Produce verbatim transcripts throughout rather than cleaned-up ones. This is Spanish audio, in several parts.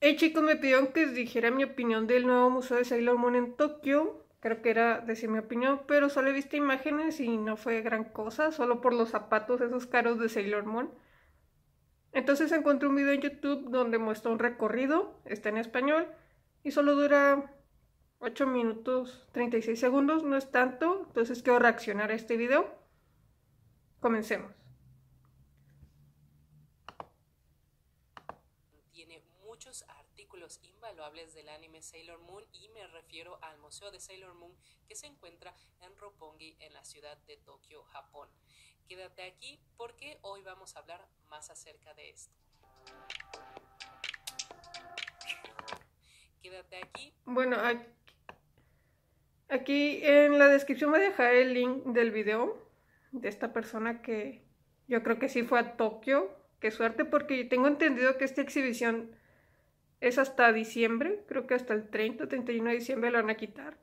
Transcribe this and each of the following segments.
Hey chicos, me pidieron que les dijera mi opinión del nuevo museo de Sailor Moon en Tokio. Creo que era decir mi opinión, pero solo he visto imágenes y no fue gran cosa, solo por los zapatos esos caros de Sailor Moon. Entonces encontré un video en YouTube donde muestra un recorrido, está en español, y solo dura ocho minutos treinta y seis segundos, no es tanto, entonces quiero reaccionar a este video. Comencemos. Tiene muchos artículos invaluables del anime Sailor Moon y me refiero al Museo de Sailor Moon que se encuentra en Roppongi en la ciudad de Tokio, Japón. Quédate aquí porque hoy vamos a hablar más acerca de esto. Quédate aquí. Bueno, aquí en la descripción voy a dejar el link del video de esta persona que yo creo que sí fue a Tokio. Qué suerte, porque tengo entendido que esta exhibición es hasta diciembre, creo que hasta el treinta o treinta y uno de diciembre lo van a quitar.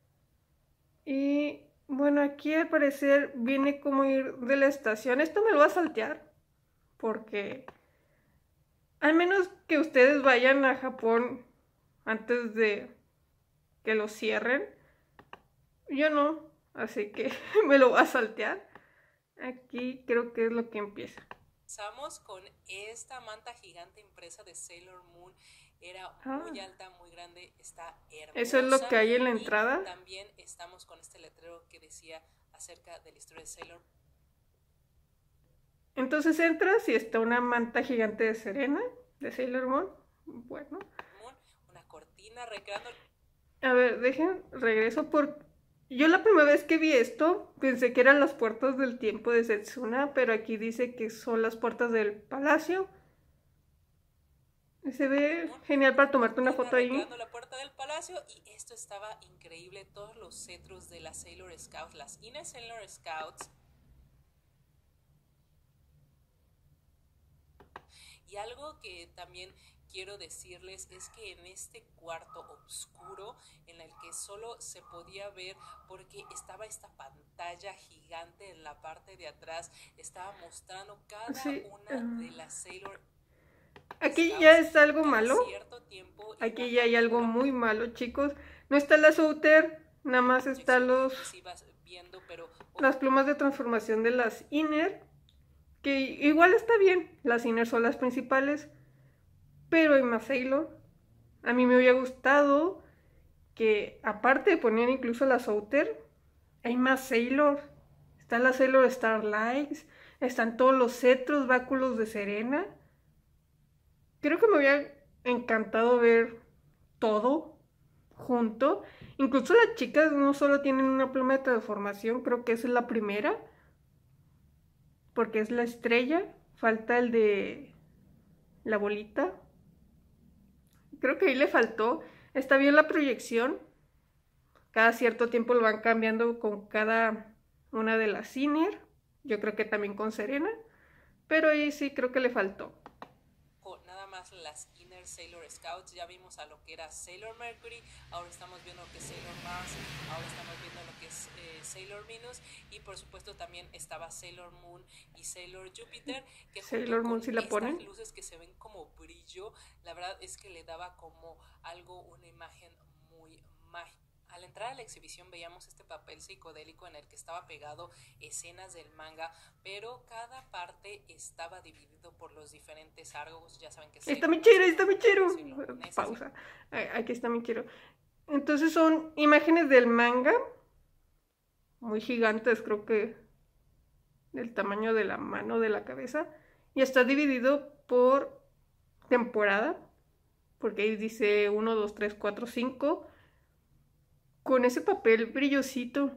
Y bueno, aquí al parecer viene como ir de la estación. Esto me lo va a saltear, porque al menos que ustedes vayan a Japón antes de que lo cierren. Yo no, así que me lo va a saltear. Aquí creo que es lo que empieza. Empezamos con esta manta gigante impresa de Sailor Moon. Era Ah, muy alta, muy grande, está hermosa. eso es lo que hay en la entrada. Y también estamos con este letrero que decía acerca de la historia de Sailor Moon. Entonces entras y está una manta gigante de Serena, de Sailor Moon. Bueno. Una cortina recreando. A ver, dejen, regreso por... Yo la primera vez que vi esto pensé que eran las puertas del tiempo de Setsuna, pero aquí dice que son las puertas del palacio. Se ve genial para tomarte una foto ahí. La puerta del palacio, y esto estaba increíble. Todos los cetros de las Sailor Scouts, las Inner Sailor Scouts. Y algo que también quiero decirles es que en este cuarto oscuro en el que solo se podía ver porque estaba esta pantalla gigante en la parte de atrás, estaba mostrando cada sí, una uh... de las Sailor. Aquí ya es algo malo. Aquí ya hay algo muy malo, chicos. No está la Souter, nada más están los las plumas de transformación de las Inner, que igual está bien. Las Inner son las principales, pero hay más Sailor. A mí me hubiera gustado que, aparte de poner incluso la Souter, hay más Sailor. Está la Sailor Starlight, están todos los cetros, báculos de Serena. Creo que me hubiera encantado ver todo junto. Incluso las chicas no solo tienen una pluma de transformación, creo que esa es la primera, porque es la estrella. Falta el de la bolita. Creo que ahí le faltó. Está bien la proyección. Cada cierto tiempo lo van cambiando con cada una de las Inner. Yo creo que también con Serena. Pero ahí sí creo que le faltó. Nada más las Inner Sailor Scouts, ya vimos a lo que era Sailor Mercury, ahora estamos viendo lo que es Sailor Mars, ahora estamos viendo lo que es eh, Sailor Venus, y por supuesto también estaba Sailor Moon y Sailor Jupiter, que Sailor Moon, si la ponen, estas luces que se ven como brillo, la verdad es que le daba como algo, una imagen muy mágica. Al entrar a la exhibición veíamos este papel psicodélico en el que estaba pegado escenas del manga, pero cada parte estaba dividido por los diferentes arcos. Ya saben que ahí está Michiru, ahí está Michiru. Pausa. Aquí está Michiru. Entonces son imágenes del manga, muy gigantes, creo que del tamaño de la mano, de la cabeza, y está dividido por temporada, porque ahí dice uno, dos, tres, cuatro, cinco, con ese papel brillosito.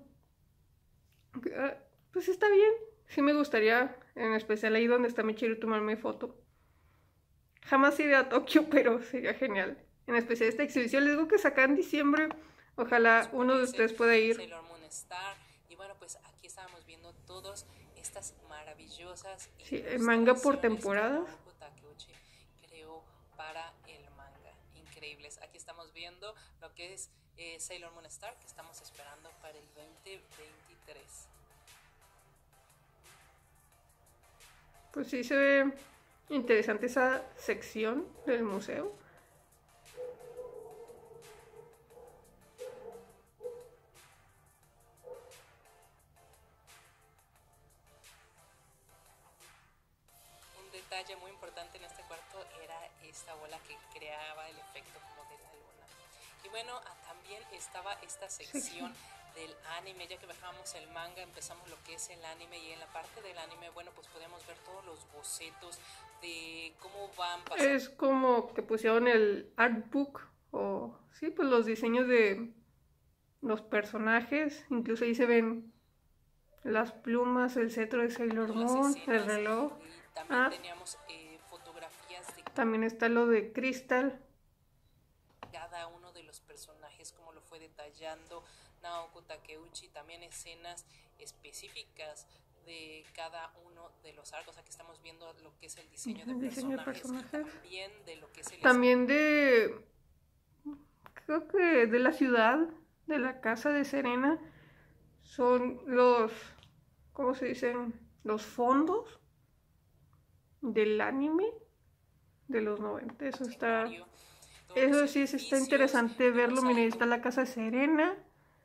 Pues está bien, sí me gustaría, en especial ahí donde está Michiru, tomarme foto. Jamás iré a Tokio, pero sería genial. En especial esta exhibición, les digo que saca en diciembre. Ojalá uno de ustedes pueda ir. Sailor Moon Star. Y bueno, pues aquí estábamos viendo todas estas maravillosas, sí, el manga por temporadas. Creó para el manga. Increíbles. Aquí estamos viendo lo que es eh, Sailor Moon Star, que estamos esperando para el veinte veintitrés. Pues sí se ve interesante esa sección del museo. detalle muy importante en este cuarto era esta bola que creaba el efecto como de la luna. Y bueno, también estaba esta sección del anime. Ya que bajábamos el manga, empezamos lo que es el anime, y en la parte del anime, bueno, pues podemos ver todos los bocetos de cómo van pasando. Es como que pusieron el artbook, o sí, pues los diseños de los personajes, incluso ahí se ven las plumas, el cetro de Sailor Moon, el reloj. Y también ah, teníamos eh, fotografías de... También está lo de Crystal. Cada uno de los personajes, como lo fue detallando Naoko Takeuchi, también escenas específicas de cada uno de los arcos. Aquí estamos viendo lo que es el diseño, de, el diseño personajes, de personajes. También de lo que es el... También de... Creo que de la ciudad, de la casa de Serena, son los... ¿Cómo se dicen? Los fondos del anime de los noventa. Eso está... Eso sí, está interesante verlo. Miren, está la casa de Serena,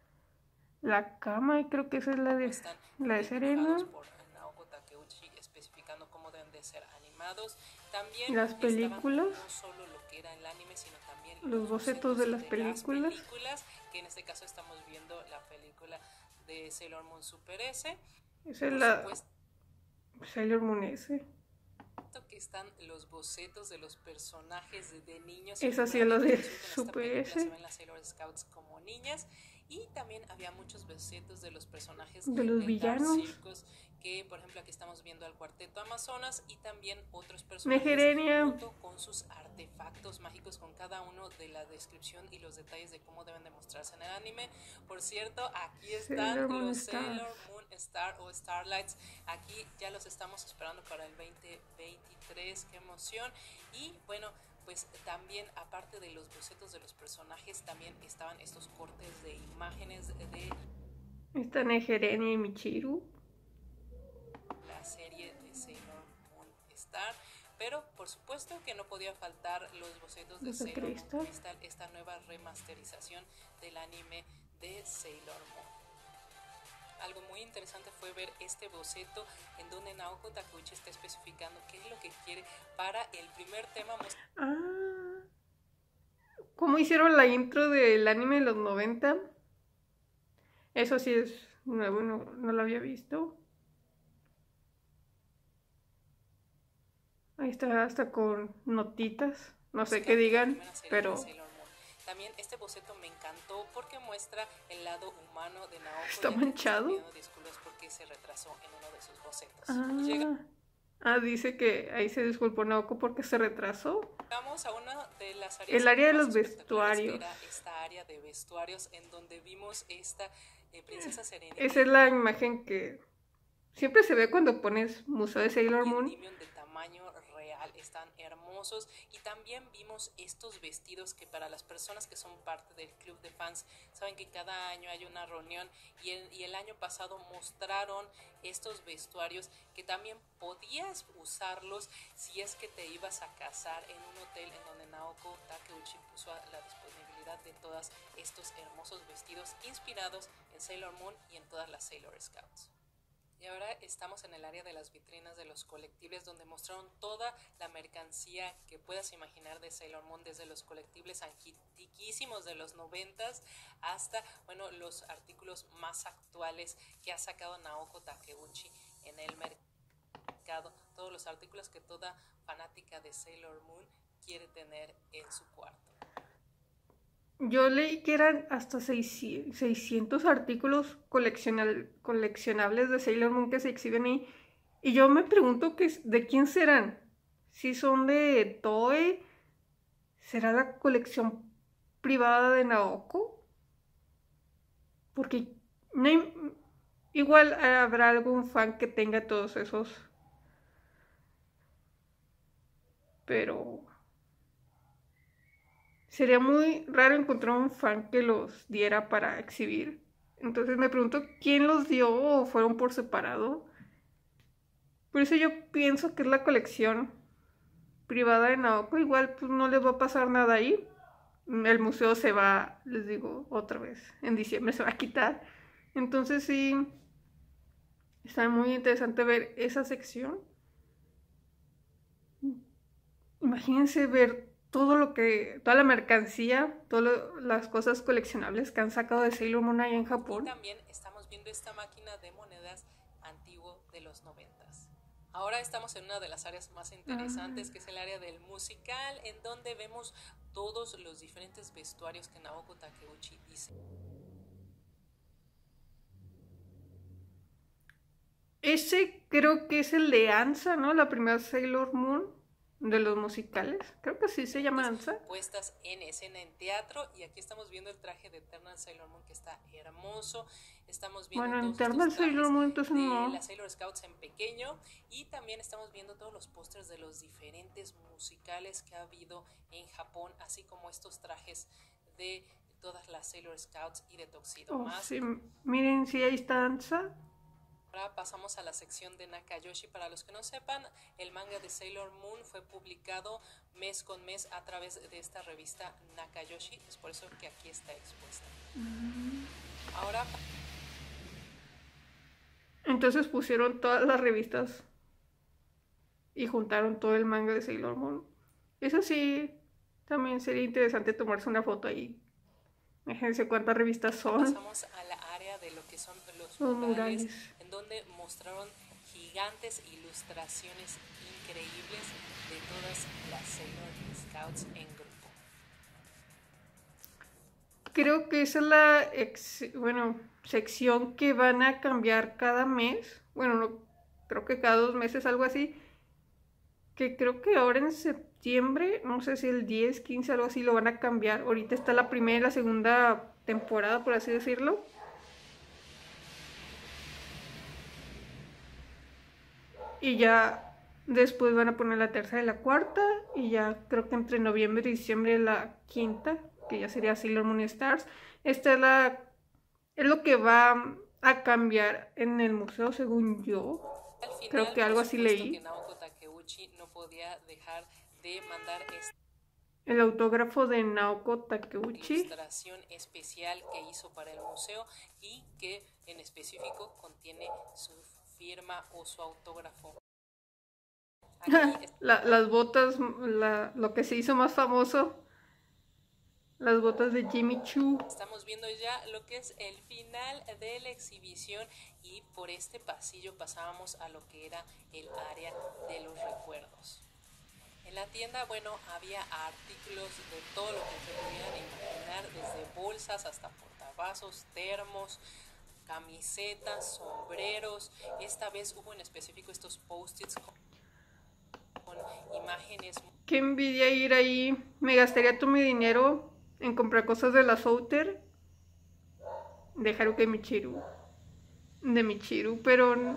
la cama, y creo que esa es la de, la de Serena. Por Naoko Takeuchi, especificando cómo deben de ser animados. También las películas, no solo lo que era el anime, sino también los bocetos de las películas. Las películas, que en este caso estamos viendo la película de Sailor Moon Super S. Esa es la Sailor Moon S. Que están los bocetos de los personajes de, de niños. Esa sí es la de Super S. Se ven las Sailor Scouts como niñas, y también había muchos bocetos de los personajes de los villanos. Circus, que por ejemplo aquí estamos viendo al Cuarteto Amazonas, y también otros personajes Mejerenia, junto con sus artefactos mágicos, con cada uno de la descripción y los detalles de cómo deben demostrarse en el anime. Por cierto, aquí están Sailor los Sailor Moon Star o Starlights. Aquí ya los estamos esperando para el veinte veintitrés. Qué emoción. Y bueno, pues también, aparte de los bocetos de los personajes, también estaban estos cortes de imágenes de... Está Negerenia y Michiru. La serie de Sailor Moon Star. Pero por supuesto que no podía faltar los bocetos de Sailor Moon Crystal, esta nueva remasterización del anime de Sailor Moon. Algo muy interesante fue ver este boceto en donde Naoko Takeuchi está especificando qué es lo que quiere para el primer tema. Ah, ¿cómo hicieron la intro del anime de los noventa? Eso sí es nuevo, no, no lo había visto. Ahí está, hasta con notitas, no sé qué digan, pero... También este boceto me encantó porque muestra el lado humano de Naoko. Está manchado. Disculpas porque se retrasó en uno de sus bocetos. Ah, Llega... ah, dice que ahí se disculpó Naoko porque se retrasó. Vamos a una de las áreas. El área de los vestuarios. Era esta área de vestuarios en donde vimos esta eh, princesa Serena. Esa es la imagen que siempre se ve cuando pones Museo de Sailor Moon. De tamaño real, están hermosos. Y también vimos estos vestidos que para las personas que son parte del club de fans saben que cada año hay una reunión, y el, y el año pasado mostraron estos vestuarios que también podías usarlos si es que te ibas a casar en un hotel, en donde Naoko Takeuchi puso a la disponibilidad de todos estos hermosos vestidos inspirados en Sailor Moon y en todas las Sailor Scouts. Y ahora estamos en el área de las vitrinas de los colectibles, donde mostraron toda la mercancía que puedas imaginar de Sailor Moon, desde los colectibles antiquísimos de los noventas hasta, bueno, los artículos más actuales que ha sacado Naoko Takeuchi en el mercado. Todos los artículos que toda fanática de Sailor Moon quiere tener en su cuarto. Yo leí que eran hasta seiscientos artículos coleccionables de Sailor Moon que se exhiben ahí. Y yo me pregunto que, de quién serán. Si son de Toei, ¿será la colección privada de Naoko? Porque no hay, igual habrá algún fan que tenga todos esos. Pero... sería muy raro encontrar un fan que los diera para exhibir. Entonces me pregunto quién los dio o fueron por separado. Por eso yo pienso que es la colección privada de Naoko. Igual pues no les va a pasar nada ahí. El museo se va, les digo otra vez, en diciembre se va a quitar. Entonces sí, está muy interesante ver esa sección. Imagínense ver todo lo que, toda la mercancía, todas las cosas coleccionables que han sacado de Sailor Moon allá en Japón. Y también estamos viendo esta máquina de monedas antiguo de los noventas. Ahora estamos en una de las áreas más interesantes, que es el área del musical, en donde vemos todos los diferentes vestuarios que Naoko Takeuchi dice. Ese creo que es el de Ansa, ¿no? La primera Sailor Moon de los musicales. Creo que sí se llama Ansa. Puestas en escena en teatro. Y aquí estamos viendo el traje de Eternal Sailor Moon, que está hermoso. Estamos viendo bueno, todos Eternal Sailor Moon, entonces de no. las Sailor Scouts en pequeño. Y también estamos viendo todos los pósters de los diferentes musicales que ha habido en Japón, así como estos trajes de todas las Sailor Scouts y de Tuxedo Oh, Mask. sí. Miren, sí, ahí está Ansa. Ahora pasamos a la sección de Nakayoshi. Para los que no sepan, el manga de Sailor Moon fue publicado mes con mes a través de esta revista Nakayoshi. Es por eso que aquí está expuesta. Mm. Ahora... Entonces pusieron todas las revistas y juntaron todo el manga de Sailor Moon. Eso sí, también sería interesante tomarse una foto ahí. Fíjense cuántas revistas son. Pasamos a la área de lo que son los, los murales, murales, en donde mostraron gigantes ilustraciones increíbles de todas las Sailor Scouts en grupo. Creo que esa es la ex, bueno, sección que van a cambiar cada mes. Bueno, no, creo que cada dos meses, algo así. Que creo que ahora en septiembre, no sé si el diez, quince, algo así, lo van a cambiar. Ahorita está la primera y la segunda temporada, por así decirlo. Y ya después van a poner la tercera y la cuarta. Y ya creo que entre noviembre y diciembre la quinta, que ya sería Sailor Moon Stars. Esta es, la, es lo que va a cambiar en el museo, según yo. Al final, creo que algo así leí. Que Naoko Takeuchi no podía dejar de mandar este el autógrafo de Naoko Takeuchi, ilustración especial que hizo para el museo y que en específico contiene su firma o su autógrafo. la, las botas, la, lo que se hizo más famoso, las botas de Jimmy Choo. Estamos viendo ya lo que es el final de la exhibición y por este pasillo pasábamos a lo que era el área de los recuerdos. En la tienda, bueno, había artículos de todo lo que se pudieran imaginar, desde bolsas hasta portavasos, termos, camisetas, sombreros. Esta vez hubo en específico estos post-its con, con imágenes. Qué envidia ir ahí. Me gastaría todo mi dinero en comprar cosas de la Souter, de Haruka y Michiru, de Michiru, pero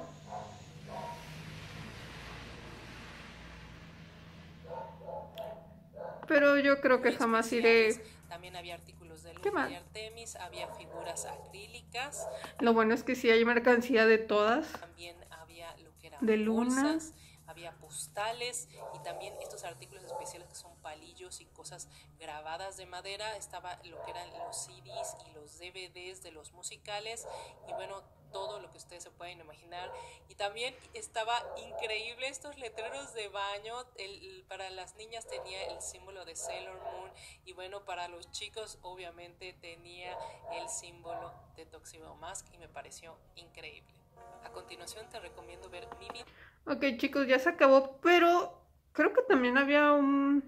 pero yo creo que jamás iré. También había artículos de Luna y Artemis, había figuras acrílicas. Lo bueno es que sí hay mercancía de todas. También había lo que eran de Luna. Bolsas, había postales y también estos artículos especiales que son palillos y cosas grabadas de madera. Estaba lo que eran los C Ds y los D V Ds de los musicales y bueno, todo lo que ustedes se pueden imaginar. Y también estaba increíble estos letreros de baño. El, el, para las niñas tenía el símbolo de Sailor Moon y bueno, para los chicos obviamente tenía el símbolo de Tuxedo Mask y me pareció increíble. A continuación te recomiendo ver mi video. Ok, chicos, ya se acabó, pero creo que también había un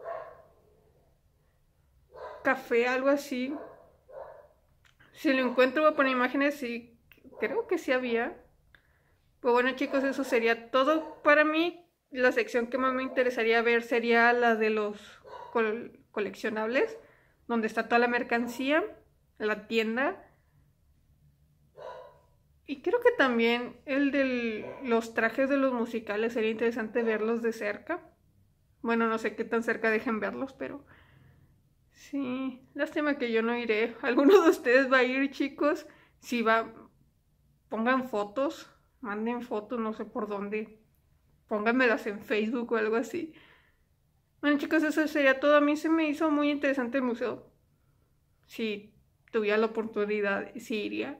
café, algo así. Si lo encuentro voy a poner imágenes y creo que sí había. Pues bueno, chicos, eso sería todo para mí. La sección que más me interesaría ver sería la de los col coleccionables, donde está toda la mercancía, la tienda. Y creo que también el de los trajes de los musicales sería interesante verlos de cerca. Bueno, no sé qué tan cerca dejen verlos, pero sí, lástima que yo no iré. ¿Alguno de ustedes va a ir, chicos? Si va, pongan fotos, manden fotos, no sé por dónde. Pónganmelas en Facebook o algo así. Bueno, chicos, eso sería todo. A mí se me hizo muy interesante el museo. Si tuviera la oportunidad, sí iría.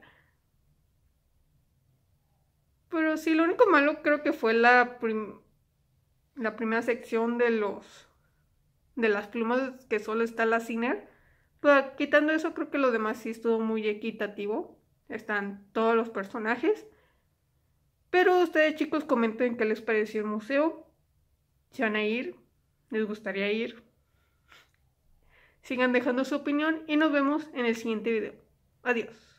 Pero sí, lo único malo creo que fue la, prim la primera sección de los de las plumas, que solo está la Sinner. Pero quitando eso, creo que lo demás sí estuvo muy equitativo. Están todos los personajes. Pero ustedes, chicos, comenten qué les pareció el museo. Si van a ir, les gustaría ir. Sigan dejando su opinión y nos vemos en el siguiente video. Adiós.